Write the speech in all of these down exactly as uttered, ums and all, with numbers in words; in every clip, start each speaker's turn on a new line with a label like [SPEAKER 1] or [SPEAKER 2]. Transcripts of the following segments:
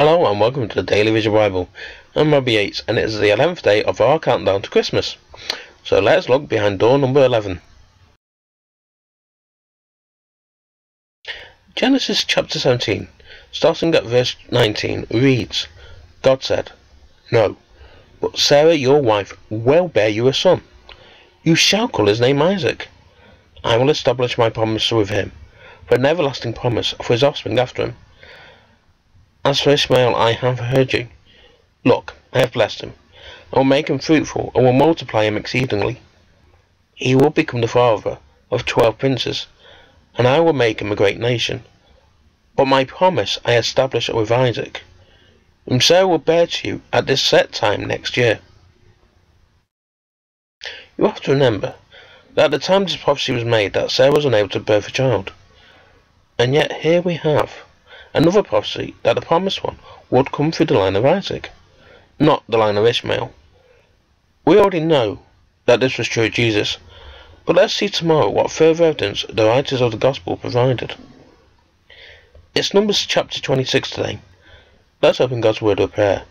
[SPEAKER 1] Hello and welcome to the Daily Visual Bible. I'm Robbie Yates and it is the eleventh day of our countdown to Christmas. So let's look behind door number eleven. Genesis chapter seventeen, starting at verse nineteen, reads, God said, "No, but Sarah your wife will bear you a son. You shall call his name Isaac. I will establish my promise with him, for an everlasting promise for his offspring after him. As for Ishmael I have heard you. Look, I have blessed him. I will make him fruitful, and will multiply him exceedingly. He will become the father of twelve princes, and I will make him a great nation. But my promise I establish with Isaac, whom Sarah will bear to you at this set time next year." You have to remember that at the time this prophecy was made that Sarah was unable to birth a child. And yet here we have another prophecy that the promised one would come through the line of Isaac, not the line of Ishmael. We already know that this was true of Jesus, but let's see tomorrow what further evidence the writers of the Gospel provided. It's Numbers chapter twenty-six today. Let's open God's Word with prayer.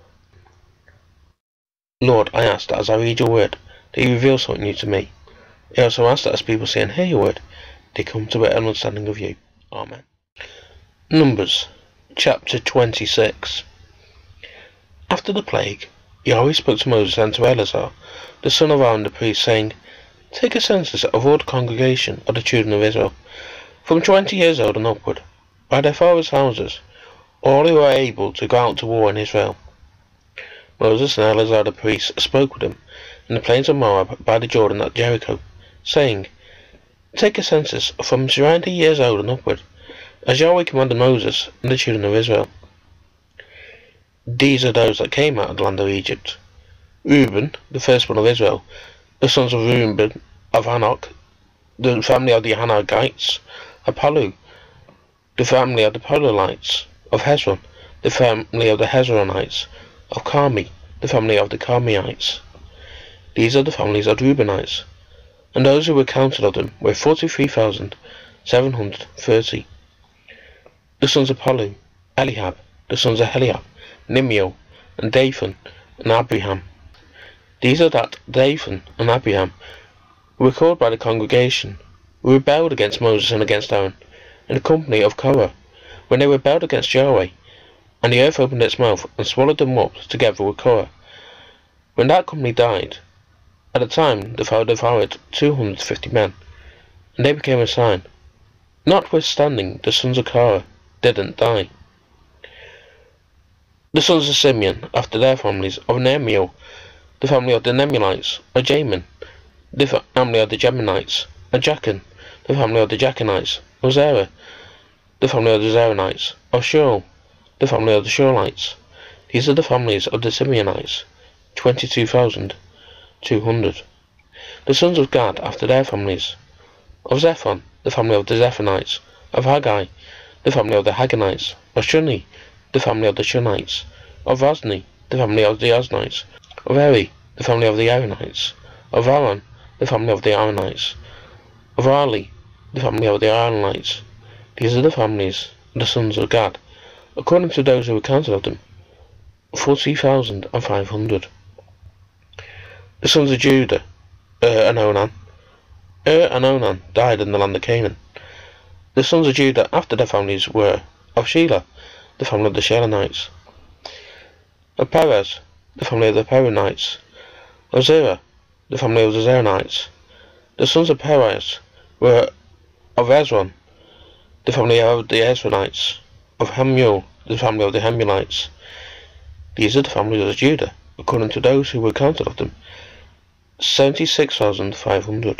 [SPEAKER 1] Lord, I ask that as I read your Word, that you reveal something new to me. I also ask that as people see and hear your Word, they come to an understanding of you. Amen. Numbers chapter twenty-six. After the plague, Yahweh spoke to Moses and to Eleazar, the son of Aaron the priest, saying, "Take a census of all the congregation of the children of Israel, from twenty years old and upward, by their fathers' houses, all who are able to go out to war in Israel." Moses and Eleazar the priest spoke with him in the plains of Moab by the Jordan at Jericho, saying, "Take a census from twenty years old and upward, as Yahweh commanded Moses and the children of Israel." These are those that came out of the land of Egypt: Reuben, the firstborn of Israel, the sons of Reuben of Hanok, the family of the Hanokites; of Palu, the family of the Palulites; of Hezron, the family of the Hezronites; of Carmi, the family of the Carmiites. These are the families of the Reubenites, and those who were counted of them were forty-three thousand seven hundred thirty. The sons of Palu, Eliab; the sons of Eliab, Nimiel, and Dathan, and Abraham. These are that Dathan and Abraham who were called by the congregation, who rebelled against Moses and against Aaron, in the company of Korah, when they rebelled against Yahweh, and the earth opened its mouth and swallowed them up together with Korah. When that company died, at the time the Pharaoh devoured two hundred fifty men, and they became a sign. Notwithstanding, the sons of Korah didn't die. The sons of Simeon, after their families, of Nehemiel, the family of the Nehemielites; of Jamin, the family of the Geminites; of Jachin, the family of the Jachinites; of Zerah, the family of the Zeranites; of Shaul, the family of the Shaulites. These are the families of the Simeonites, twenty-two thousand two hundred. The sons of Gad, after their families, of Zephon, the family of the Zephonites; of Haggai, the family of the Haggonites; of Shuni, the family of the Shunites; of Ozni, the family of the Oznites; of Eri, the family of the Aaronites; of Aaron, the family of the Aaronites; of Ali, the family of the Aaronites. These are the families of the sons of Gad, according to those who were counted of them, forty thousand and five hundred. The sons of Judah, Er and Onan. Er and Onan died in the land of Canaan. The sons of Judah after their families were of Shelah, the family of the Shelonites; of Perez, the family of the Peronites; of Zerah, the family of the Zeranites. The sons of Perez were of Hezron, the family of the Hezronites; of Hamuel, the family of the Hamuelites. These are the families of Judah, according to those who were counted of them, seventy-six thousand five hundred.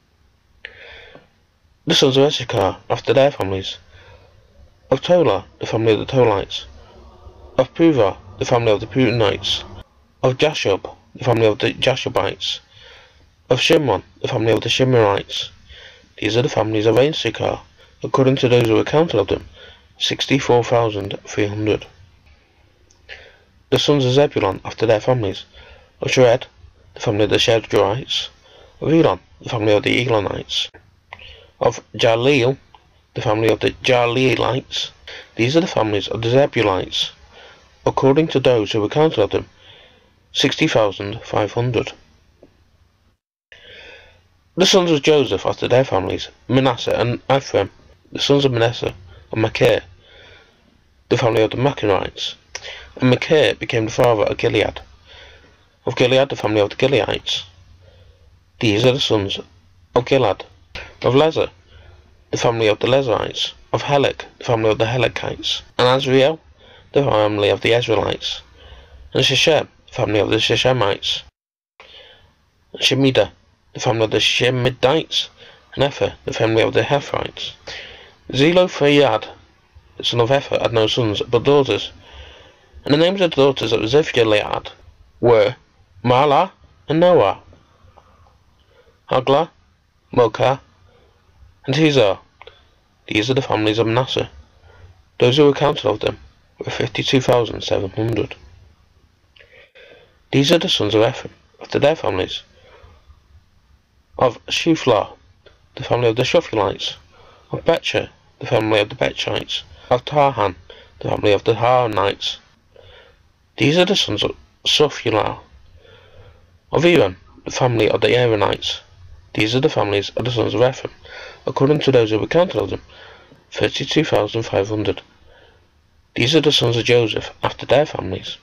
[SPEAKER 1] The sons of Issachar, after their families, of Tola, the family of the Tolites; of Puvah, the family of the Punites; of Jashub, the family of the Jashubites; of Shimron, the family of the Shimronites. These are the families of Issachar, according to those who were counted of them, sixty-four thousand three hundred. The sons of Zebulun, after their families, of Shered, the family of the Shedrites; of Elon, the family of the Elonites; of Jaleel, the family of the Jaleelites. These are the families of the Zebulites, according to those who were counted of them, sixty thousand five hundred. The sons of Joseph after their families, Manasseh and Ephraim, the sons of Manasseh, and Machir, the family of the Machirites. And Machir became the father of Gilead. Of Gilead, the family of the Gileadites. These are the sons of Gilead. Of Lezer, the family of the Lezerites. Of Helek, the family of the Helekites. And Azriel, the family of the Israelites. And Shechem, the family of the Shechemites. And Shemida, the family of the Shemidites. And Epher, the family of the Hepherites. Zelophehad, the son of Epher, had no sons but daughters. And the names of the daughters of Zephgilead were Mahlah and Noah, Haglah, Milcah, and Hezar. These are the families of Manasseh. Those who were counted of them were fifty-two thousand seven hundred. These are the sons of Ephraim, after their families. Of Shuflah, the family of the Shuflites. Of Betcher, the family of the Betchites. Of Tahan, the family of the Haranites. These are the sons of Suphilah. Of Eran, the family of the Aaronites. These are the families of the sons of Ephraim, according to those who were counted of them, thirty-two thousand five hundred. These are the sons of Joseph, after their families.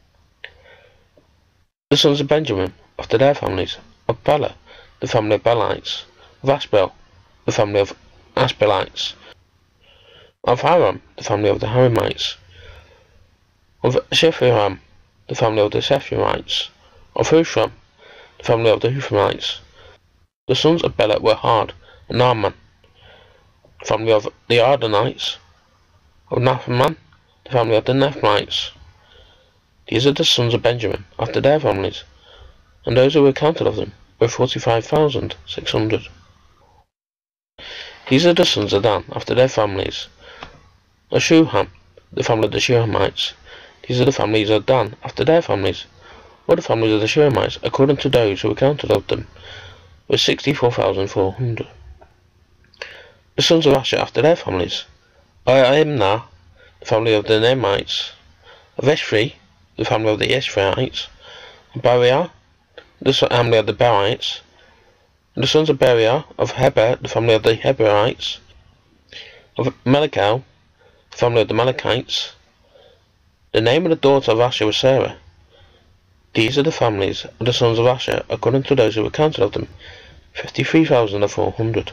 [SPEAKER 1] The sons of Benjamin, after their families. Of Bela, the family of Belites. Of Ashbel, the family of Ashbelites. Of Haram, the family of the Haramites. Of Shephiram, the family of the Shephirites. Of Husham, the family of the Hushamites. The sons of Bela were Hard and Naaman, the family of the Ardenites. Of Naphaman, the family of the Nephilites. These are the sons of Benjamin, after their families, and those who were counted of them were forty-five thousand six hundred. These are the sons of Dan, after their families. Of Shuham, the family of the Shuhamites. These are the families of Dan, after their families. All the families of the Shuhamites, according to those who were counted of them, were sixty-four thousand four hundred. The sons of Asher, after their families. Of Imnah, the family of the Nemites. Of Eshri, the family of the Eshriites. Of Bariah, the family of the Barites. And the sons of Beriah, of Heber, the family of the Heberites. Of Melechel, the family of the Melechites. The name of the daughter of Asher was Sarah. These are the families of the sons of Asher, according to those who were counted of them, fifty-three thousand four hundred.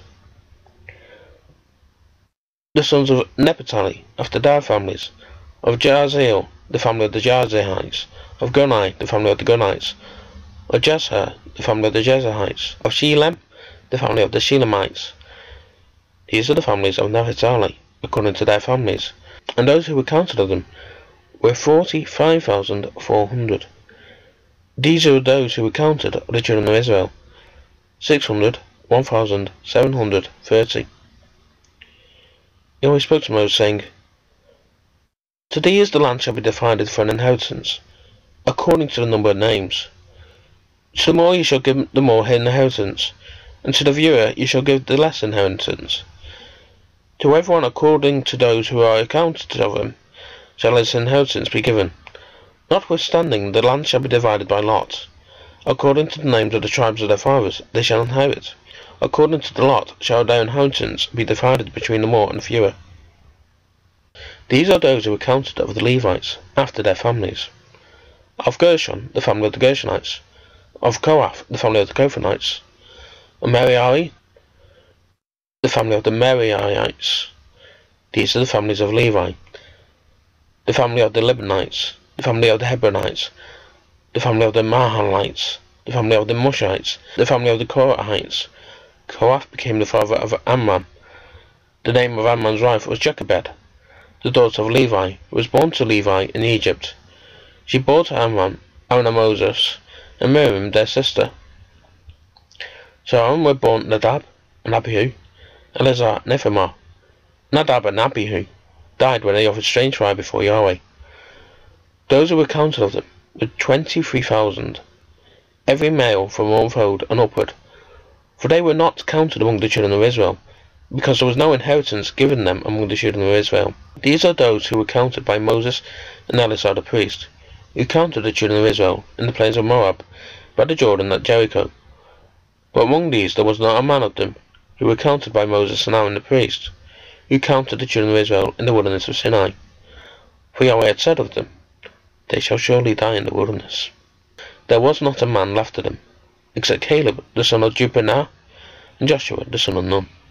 [SPEAKER 1] The sons of Nephtali, after their families. Of Jaziel, the family of the Jazielites. Of Gunai, the family of the Gunites. Of Jezer, the family of the Jezerites. Of Shelem, the family of the Shelemites. These are the families of Naphtali, according to their families, and those who were counted of them were forty-five thousand four hundred. These are those who were counted of the children of Israel, six hundred, one thousand seven hundred thirty. Yahweh spoke to Moses, saying, To thee is the land shall be divided for an inheritance, according to the number of names. To the more you shall give the more inheritance, and to the fewer you shall give the less inheritance. To everyone according to those who are accounted of him shall his inheritance be given. Notwithstanding, the land shall be divided by lot. According to the names of the tribes of their fathers they shall inherit. According to the lot shall their inheritance be divided between the more and fewer. These are those who were counted of the Levites, after their families. Of Gershon, the family of the Gershonites. Of Kohath, the family of the Kohathites. Of Merari, the family of the Merarites. These are the families of Levi. The family of the Libanites. The family of the Hebronites. The family of the Mahalites. The family of the Mushites. The family of the Korahites. Kohath became the father of Amram. The name of Amram's wife was Jochebed, the daughter of Levi, who was born to Levi in Egypt. She bore to Amram, Aaron and Moses, and Miriam their sister. So Aaron were born Nadab and Abihu, Eleazar and Ithamar. Nadab and Abihu died when they offered strange fire before Yahweh. Those who were counted of them were twenty-three thousand, every male from one fold and upward. For they were not counted among the children of Israel, because there was no inheritance given them among the children of Israel. These are those who were counted by Moses and Eleazar the priest, who counted the children of Israel in the plains of Moab, by the Jordan at Jericho. But among these there was not a man of them, who were counted by Moses and Aaron the priest, who counted the children of Israel in the wilderness of Sinai. For Yahweh had said of them, They shall surely die in the wilderness. There was not a man left of them, except Caleb the son of Jephunneh, and Joshua the son of Nun.